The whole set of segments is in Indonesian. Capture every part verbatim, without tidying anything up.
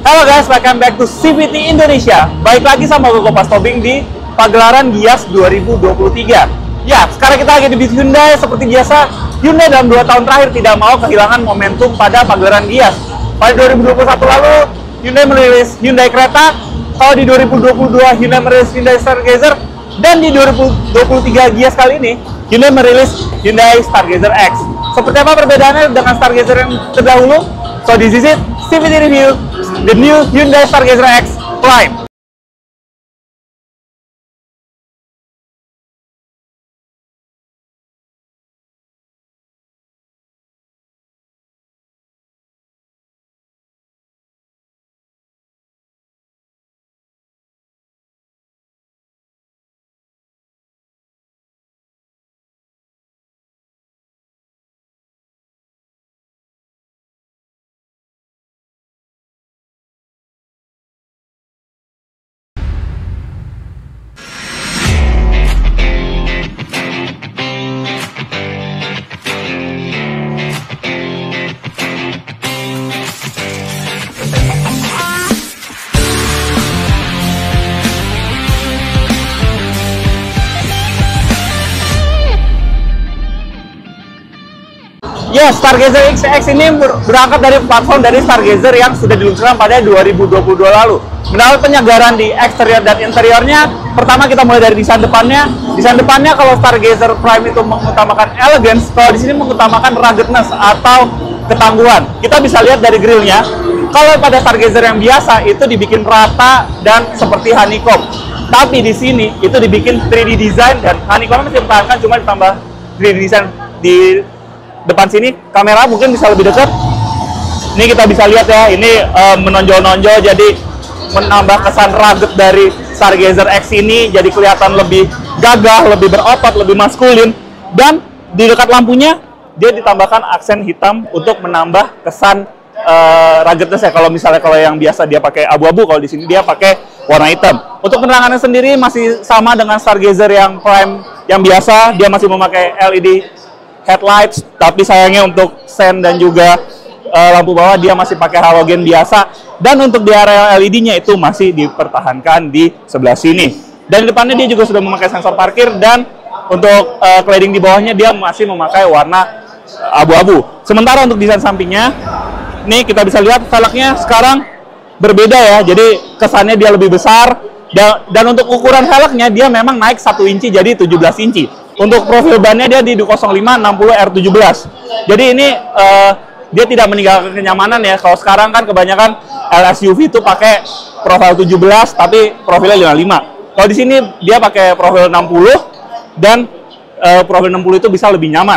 Halo guys, welcome back to C V T Indonesia. Baik lagi sama gue Kompas Tobing di pagelaran Gias dua ribu dua puluh tiga. Ya, sekarang kita lagi di booth Hyundai. Seperti biasa, Hyundai dalam dua tahun terakhir tidak mau kehilangan momentum pada pagelaran Gias. Pada dua ribu dua puluh satu lalu, Hyundai merilis Hyundai Creta. Kalau di dua ribu dua puluh dua, Hyundai merilis Hyundai Stargazer. Dan di dua ribu dua puluh tiga Gias kali ini, Hyundai merilis Hyundai Stargazer X. Seperti apa perbedaannya dengan Stargazer yang terdahulu? So this is it, C V T Review, the new Hyundai Stargazer X Prime. Ya, Stargazer X X ini berangkat dari platform dari Stargazer yang sudah diluncurkan pada dua ribu dua puluh dua lalu. Mendapat penyegaran di eksterior dan interiornya. Pertama kita mulai dari desain depannya. Desain depannya kalau Stargazer Prime itu mengutamakan elegance, kalau di sini mengutamakan ruggedness atau ketangguhan. Kita bisa lihat dari grillnya. Kalau pada Stargazer yang biasa itu dibikin rata dan seperti honeycomb. Tapi di sini itu dibikin tiga D design dan honeycomb masih dipertahankan, cuma ditambah tiga D design di depan sini. Kamera mungkin bisa lebih dekat. Ini kita bisa lihat ya, ini uh, menonjol-nonjol, jadi menambah kesan rugged dari Stargazer X ini, jadi kelihatan lebih gagah, lebih berotot, lebih maskulin. Dan di dekat lampunya dia ditambahkan aksen hitam untuk menambah kesan uh, ruggedness ya. Kalau misalnya kalau yang biasa dia pakai abu-abu, kalau di sini dia pakai warna hitam. Untuk penerangannya sendiri masih sama dengan Stargazer yang Prime yang biasa, dia masih memakai L E D headlights, tapi sayangnya untuk sen dan juga uh, lampu bawah dia masih pakai halogen biasa. Dan untuk di area L E D-nya itu masih dipertahankan di sebelah sini. Dan di depannya dia juga sudah memakai sensor parkir, dan untuk uh, cladding di bawahnya dia masih memakai warna abu-abu. Sementara untuk desain sampingnya, nih kita bisa lihat velgnya sekarang berbeda ya. Jadi kesannya dia lebih besar, dan, dan untuk ukuran velgnya dia memang naik satu inci jadi tujuh belas inci. Untuk profil bannya dia di dua nol lima enam puluh R tujuh belas. Jadi ini uh, dia tidak meninggalkan kenyamanan ya. Kalau sekarang kan kebanyakan L S U V itu pakai profil tujuh belas tapi profilnya lima puluh lima. Kalau di sini dia pakai profil enam puluh, dan uh, profil enam puluh itu bisa lebih nyaman.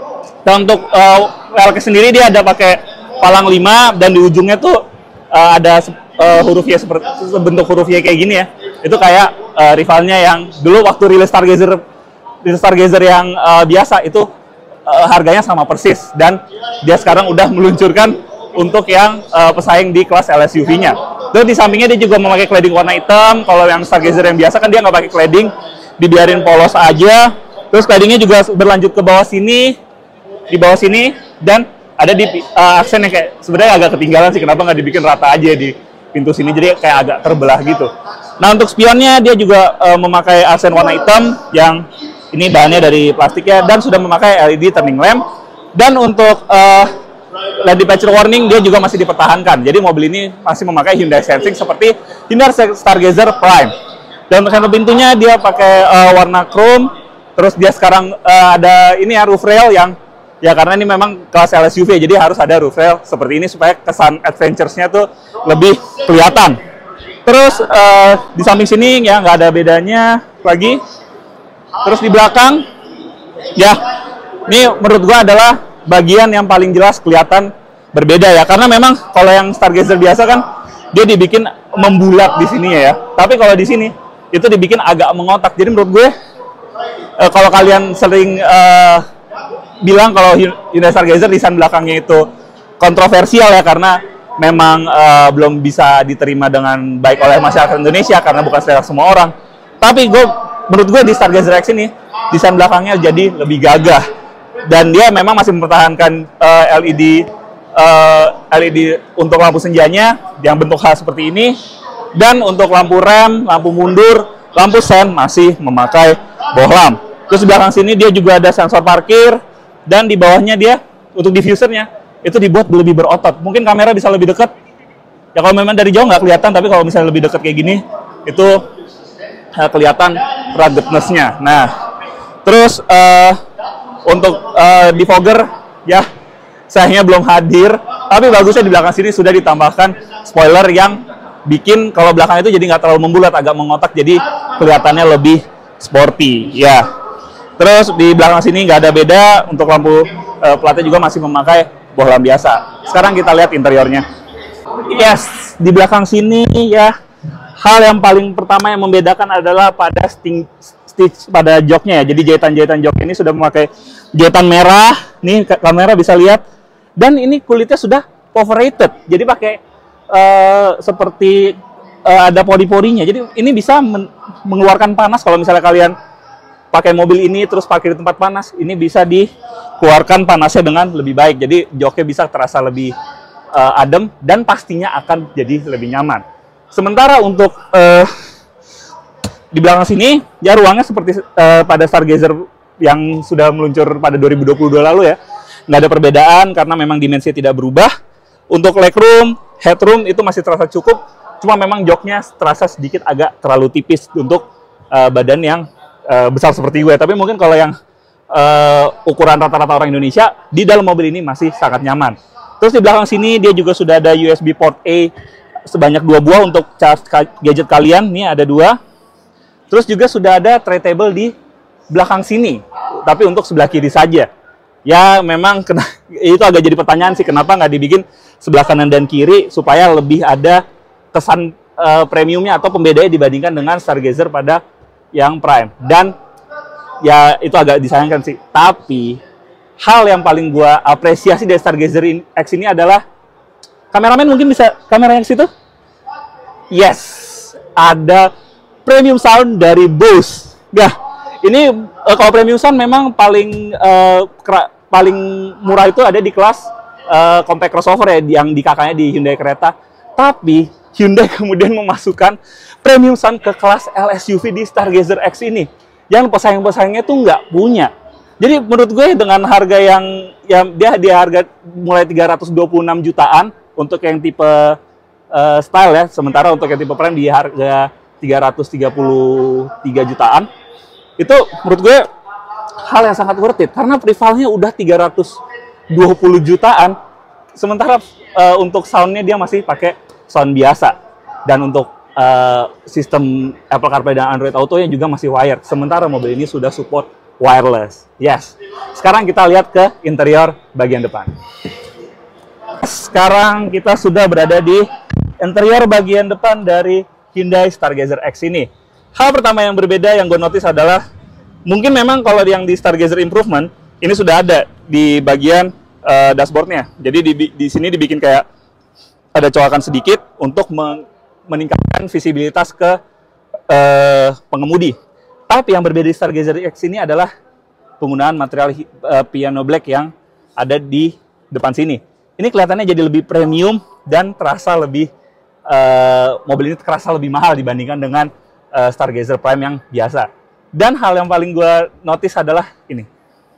Dan untuk uh, velgnya sendiri dia ada pakai palang lima, dan di ujungnya tuh uh, ada uh, huruf Y seperti bentuk huruf Y kayak gini ya. Itu kayak uh, rivalnya yang dulu waktu rilis Stargazer Stargazer yang uh, biasa itu uh, harganya sama persis, dan dia sekarang udah meluncurkan untuk yang uh, pesaing di kelas L S U V-nya. Dan di sampingnya dia juga memakai cladding warna hitam. Kalau yang Stargazer yang biasa kan dia nggak pakai cladding, dibiarin polos aja. Terus claddingnya juga berlanjut ke bawah sini, di bawah sini, dan ada di uh, aksen yang kayak sebenarnya agak ketinggalan sih, kenapa nggak dibikin rata aja di pintu sini, jadi kayak agak terbelah gitu. Nah untuk spionnya dia juga uh, memakai aksen warna hitam yang ini bahannya dari plastik ya, dan sudah memakai L E D turning lamp. Dan untuk uh, L E D departure warning dia juga masih dipertahankan. Jadi mobil ini masih memakai Hyundai Sensing seperti Hyundai Stargazer Prime. Dan untuk handle pintunya dia pakai uh, warna chrome. Terus dia sekarang uh, ada ini ya roof rail yang ya karena ini memang kelas L S U V, jadi harus ada roof rail seperti ini supaya kesan adventure-nya tuh lebih kelihatan. Terus uh, di samping sini ya nggak ada bedanya lagi. Terus di belakang, ya, ini menurut gua adalah bagian yang paling jelas kelihatan berbeda ya. Karena memang kalau yang Stargazer biasa kan dia dibikin membulat di sini ya. Tapi kalau di sini itu dibikin agak mengotak. Jadi menurut gue, eh, kalau kalian sering eh, bilang kalau Hyundai Stargazer desain belakangnya itu kontroversial ya, karena memang eh, belum bisa diterima dengan baik oleh masyarakat Indonesia karena bukan selera semua orang. Tapi gue menurut gue di Stargazer X ini desain belakangnya jadi lebih gagah, dan dia memang masih mempertahankan uh, L E D uh, L E D untuk lampu senjanya yang bentuk H seperti ini, dan untuk lampu rem, lampu mundur, lampu sen masih memakai bohlam. Terus di belakang sini dia juga ada sensor parkir, dan di bawahnya dia untuk diffusernya itu dibuat lebih berotot. Mungkin kamera bisa lebih dekat. Ya kalau memang dari jauh nggak kelihatan, tapi kalau misalnya lebih dekat kayak gini, itu uh, kelihatan ruggedness-nya. Nah, terus uh, untuk uh, defogger, ya sayangnya belum hadir. Tapi bagusnya di belakang sini sudah ditambahkan spoiler yang bikin kalau belakang itu jadi nggak terlalu membulat, agak mengotak, jadi kelihatannya lebih sporty. Ya. Terus di belakang sini nggak ada beda, untuk lampu uh, platnya juga masih memakai bohlam biasa. Sekarang kita lihat interiornya. Yes, di belakang sini ya, hal yang paling pertama yang membedakan adalah pada sting, stitch pada joknya ya. Jadi jahitan-jahitan jok ini sudah memakai jahitan merah. Nih kamera bisa lihat. Dan ini kulitnya sudah perforated. Jadi pakai uh, seperti uh, ada pori-porinya. Jadi ini bisa men mengeluarkan panas kalau misalnya kalian pakai mobil ini terus pakai di tempat panas, ini bisa dikeluarkan panasnya dengan lebih baik. Jadi joknya bisa terasa lebih uh, adem dan pastinya akan jadi lebih nyaman. Sementara untuk uh, di belakang sini, ya ruangnya seperti uh, pada Stargazer yang sudah meluncur pada dua ribu dua puluh dua lalu ya. Nggak ada perbedaan karena memang dimensinya tidak berubah. Untuk legroom, headroom itu masih terasa cukup. Cuma memang joknya terasa sedikit agak terlalu tipis untuk uh, badan yang Uh, besar seperti gue, tapi mungkin kalau yang uh, ukuran rata-rata orang Indonesia di dalam mobil ini masih sangat nyaman. Terus di belakang sini dia juga sudah ada U S B port A sebanyak dua buah untuk charge gadget kalian. Nih ada dua. Terus juga sudah ada tray table di belakang sini, tapi untuk sebelah kiri saja. Ya memang kena, itu agak jadi pertanyaan sih, kenapa nggak dibikin sebelah kanan dan kiri supaya lebih ada kesan uh, premiumnya atau pembedanya dibandingkan dengan Stargazer pada yang Prime. Dan ya itu agak disayangkan sih. Tapi hal yang paling gua apresiasi dari Stargazer X ini adalah kameramen, mungkin bisa kamera yang situ. Yes, ada premium sound dari Bose. Nah, ini uh, kalau premium sound memang paling uh, paling murah itu ada di kelas uh, compact crossover ya, yang di kakaknya di Hyundai Creta. Tapi Hyundai kemudian memasukkan premium sound ke kelas L S U V di Stargazer X ini, yang pesaing-pesaingnya tuh nggak punya. Jadi menurut gue dengan harga yang yang dia di harga mulai tiga ratus dua puluh enam jutaan untuk yang tipe uh, style ya, sementara untuk yang tipe Prime di harga tiga ratus tiga puluh tiga jutaan, itu menurut gue hal yang sangat worth it karena rivalnya udah tiga ratus dua puluh jutaan, sementara uh, untuk soundnya dia masih pakai sound biasa, dan untuk Uh, sistem Apple CarPlay dan Android Auto yang juga masih wired. Sementara mobil ini sudah support wireless. Yes. Sekarang kita lihat ke interior bagian depan. Sekarang kita sudah berada di interior bagian depan dari Hyundai Stargazer X ini. Hal pertama yang berbeda yang gue notice adalah, mungkin memang kalau yang di Stargazer Improvement ini sudah ada di bagian uh, dashboardnya. Jadi di, di sini dibikin kayak ada colokan sedikit untuk meng meningkatkan visibilitas ke uh, pengemudi. Tapi yang berbeda di Stargazer X ini adalah penggunaan material uh, piano black yang ada di depan sini. Ini kelihatannya jadi lebih premium dan terasa lebih uh, mobil ini terasa lebih mahal dibandingkan dengan uh, Stargazer Prime yang biasa. Dan hal yang paling gue notice adalah ini.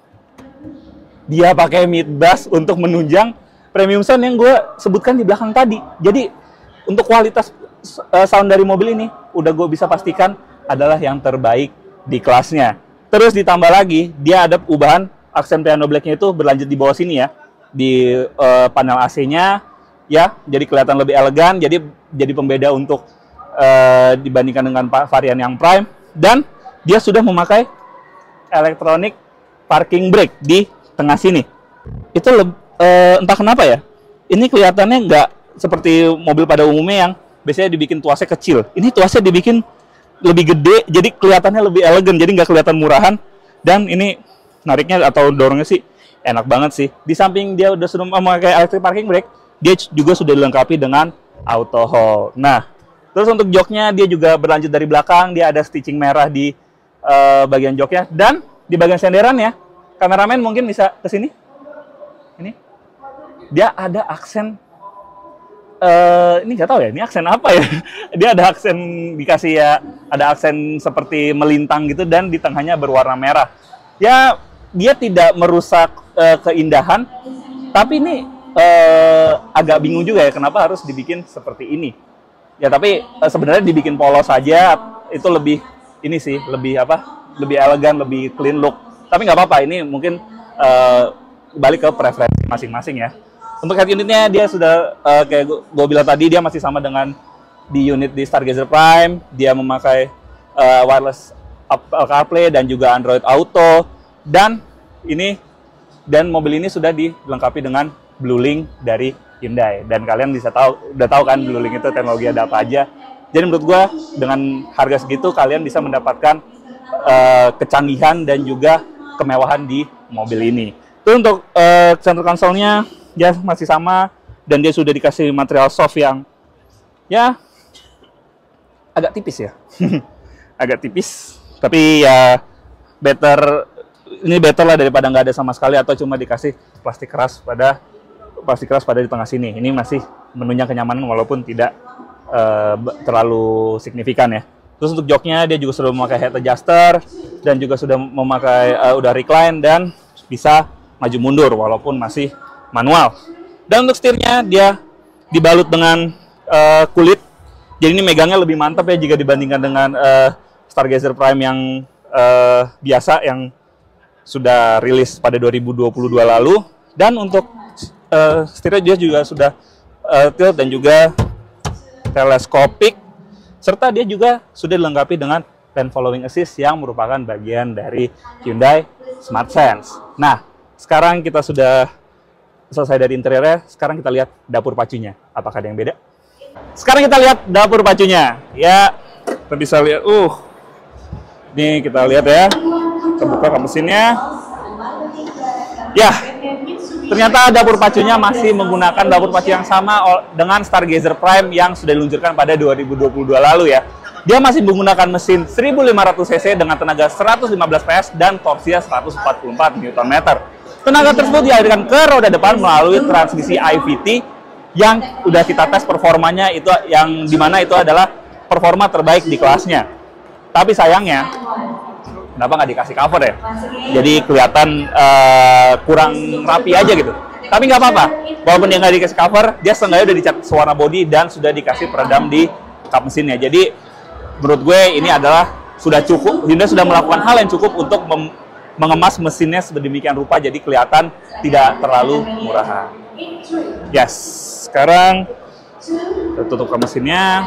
Dia pakai mid bass untuk menunjang premium sound yang gue sebutkan di belakang tadi. Jadi untuk kualitas sound dari mobil ini udah gue bisa pastikan adalah yang terbaik di kelasnya. Terus ditambah lagi dia ada ubahan aksen piano blacknya itu berlanjut di bawah sini ya, di uh, panel A C-nya ya, jadi kelihatan lebih elegan, jadi jadi pembeda untuk uh, dibandingkan dengan varian yang Prime. Dan dia sudah memakai electronic parking brake di tengah sini. Itu uh, entah kenapa ya, ini kelihatannya nggak seperti mobil pada umumnya yang biasanya dibikin tuasnya kecil. Ini tuasnya dibikin lebih gede, jadi kelihatannya lebih elegan, jadi nggak kelihatan murahan. Dan ini nariknya atau dorongnya sih enak banget sih. Di samping dia udah sudah memakai electric parking brake, dia juga sudah dilengkapi dengan auto hold. Nah, terus untuk joknya dia juga berlanjut dari belakang, dia ada stitching merah di uh, bagian joknya. Dan di bagian senderan ya, kameramen mungkin bisa ke sini. Ini. dia ada aksen, uh, ini nggak tahu ya, ini aksen apa ya? Dia ada aksen, dikasih ya, ada aksen seperti melintang gitu, dan di tengahnya berwarna merah. Ya, dia tidak merusak uh, keindahan, tapi ini uh, agak bingung juga ya, kenapa harus dibikin seperti ini. Ya, tapi uh, sebenarnya dibikin polos saja, itu lebih, ini sih, lebih apa, lebih elegan, lebih clean look. Tapi nggak apa-apa, ini mungkin uh, balik ke preferensi masing-masing ya. Untuk head unitnya dia sudah uh, kayak gue bilang tadi, dia masih sama dengan di unit di Stargazer Prime. Dia memakai uh, wireless Apple CarPlay dan juga Android Auto, dan ini dan mobil ini sudah dilengkapi dengan BlueLink dari Hyundai. Dan kalian bisa tahu, udah tahu kan BlueLink itu teknologi ada apa aja. Jadi menurut gue dengan harga segitu kalian bisa mendapatkan uh, kecanggihan dan juga kemewahan di mobil ini. Itu untuk uh, center console-nya. Ya masih sama, dan dia sudah dikasih material soft yang ya agak tipis ya. Agak tipis, tapi ya better, ini better lah daripada nggak ada sama sekali atau cuma dikasih plastik keras pada plastik keras pada di tengah sini. Ini masih menunjang kenyamanan walaupun tidak uh, terlalu signifikan ya. Terus untuk joknya dia juga sudah memakai head adjuster dan juga sudah memakai uh, udah recline dan bisa maju mundur walaupun masih manual. Dan untuk setirnya dia dibalut dengan uh, kulit, jadi ini megangnya lebih mantap ya jika dibandingkan dengan uh, Stargazer Prime yang uh, biasa yang sudah rilis pada dua ribu dua puluh dua lalu. Dan untuk uh, setirnya dia juga sudah uh, tilt dan juga teleskopik, serta dia juga sudah dilengkapi dengan lane following assist yang merupakan bagian dari Hyundai Smart Sense. Nah, sekarang kita sudah selesai dari interiornya, sekarang kita lihat dapur pacunya. Apakah ada yang beda? Sekarang kita lihat dapur pacunya. Ya, kita bisa lihat. Uh, ini kita lihat ya. Kita buka kap mesinnya. Ya, ternyata dapur pacunya masih menggunakan dapur pacu yang sama dengan Stargazer Prime yang sudah diluncurkan pada dua ribu dua puluh dua lalu ya. Dia masih menggunakan mesin seribu lima ratus cc dengan tenaga seratus lima belas PS dan torsinya seratus empat puluh empat newton meter. Tenaga tersebut dialirkan ke roda depan melalui transmisi I V T yang udah kita tes performanya, itu yang dimana itu adalah performa terbaik di kelasnya. Tapi sayangnya, kenapa nggak dikasih cover ya? Jadi kelihatan uh, kurang rapi aja gitu. Tapi nggak apa-apa, walaupun dia nggak dikasih cover, dia setengahnya udah dicat warna body dan sudah dikasih peredam di kap mesinnya. Jadi menurut gue ini adalah sudah cukup, Hyundai sudah melakukan hal yang cukup untuk mem mengemas mesinnya sedemikian rupa jadi kelihatan tidak terlalu murahan. Yes, sekarang kita tutup ke mesinnya.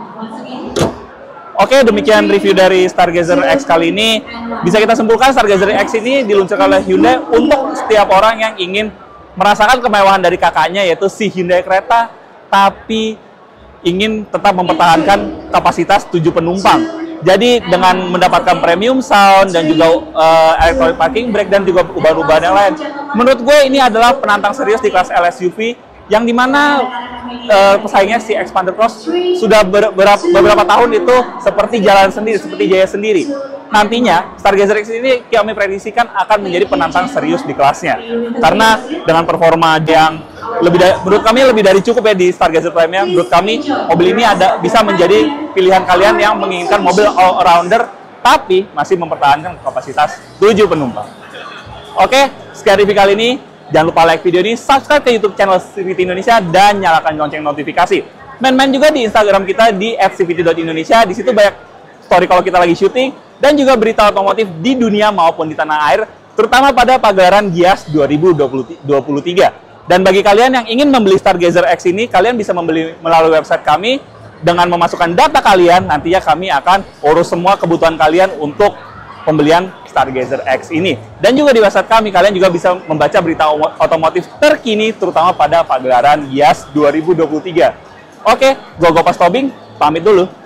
Oke, demikian review dari Stargazer X kali ini. Bisa kita simpulkan Stargazer X ini diluncurkan oleh Hyundai untuk setiap orang yang ingin merasakan kemewahan dari kakaknya, yaitu si Hyundai Creta, tapi ingin tetap mempertahankan kapasitas tujuh penumpang. Jadi dengan mendapatkan premium sound dan juga uh, electronic parking brake dan juga ubah-ubahan yang lain, menurut gue ini adalah penantang serius di kelas L S U V yang dimana uh, pesaingnya si Xpander Cross sudah ber berapa, beberapa tahun itu seperti jalan sendiri, seperti jaya sendiri. Nantinya Stargazer X ini kami prediksikan akan menjadi penantang serius di kelasnya karena dengan performa yang lebih dari, menurut kami lebih dari cukup ya di Stargazer Prime-nya. Menurut kami mobil ini ada bisa menjadi pilihan kalian yang menginginkan mobil all-rounder tapi masih mempertahankan kapasitas tujuh penumpang. Oke, sekian review kali ini. Jangan lupa like video ini, subscribe ke YouTube channel C V T Indonesia dan nyalakan lonceng notifikasi. Main-main juga di Instagram kita di at c v t dot indonesia. Di situ banyak story kalau kita lagi syuting dan juga berita otomotif di dunia maupun di tanah air, terutama pada pagelaran Gias dua ribu dua puluh tiga. Dan bagi kalian yang ingin membeli Stargazer X ini, kalian bisa membeli melalui website kami dengan memasukkan data kalian. Nantinya kami akan urus semua kebutuhan kalian untuk pembelian Stargazer X ini. Dan juga di website kami, kalian juga bisa membaca berita otomotif terkini, terutama pada pagelaran Gias dua ribu dua puluh tiga. Oke, gue Gopas Tobing, pamit dulu.